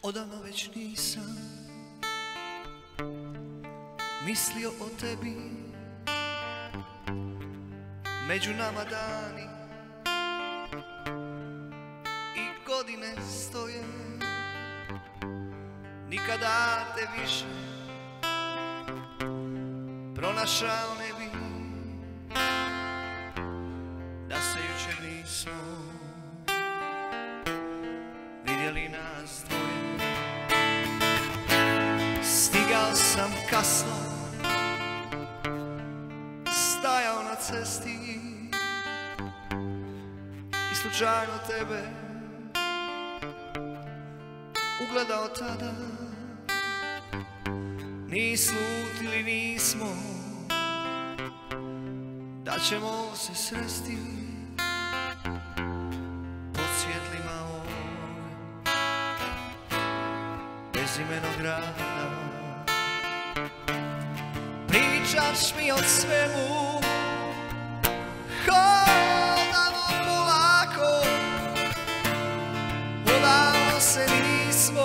Odavno već nisam mislio o tebi. Među nama dani i godine stoje. Nikada te više pronašao ne bi, da se jučer nismo vidjeli nas dvoje. Stigao sam kasno, stajao na cesti i slučajno tebe ugledao tada. Ni slutili nismo da ćemo se sresti pod svjetlima ovog bezimenog grada. Pričaš mi o svemu, hodamo polako, odavno se nismo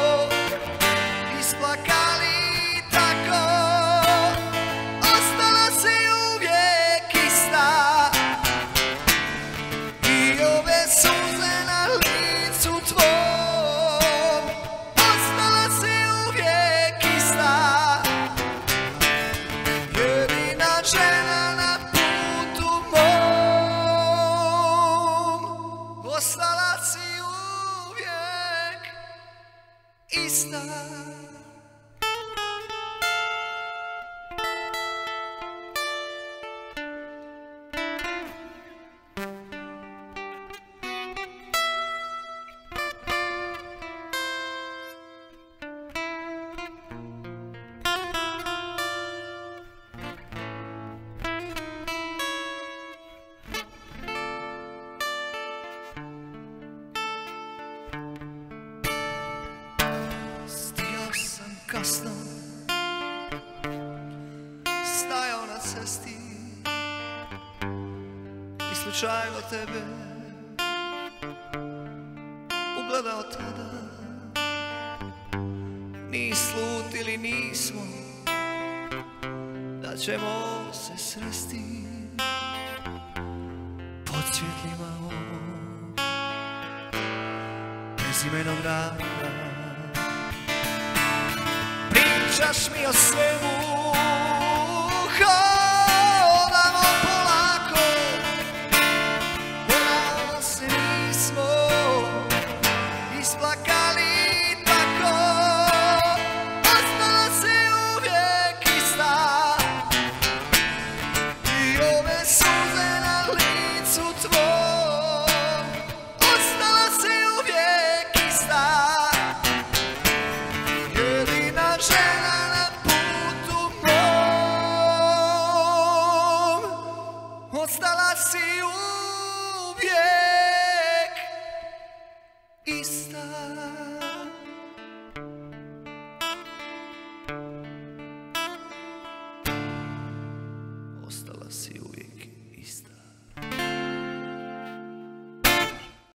isplakali tako. Ostala si uvijek ista i ove suze na licu tvom. Ostala si uvijek ista, jedina žena na putu mom. Ostala si uvijek ista. Kasno stajao na cesti i slučajno tebe ugledao tada. Ni slutili nismo da ćemo se sresti pod svjetlima ovog bezimenog grada. Pričaš mi o svemu,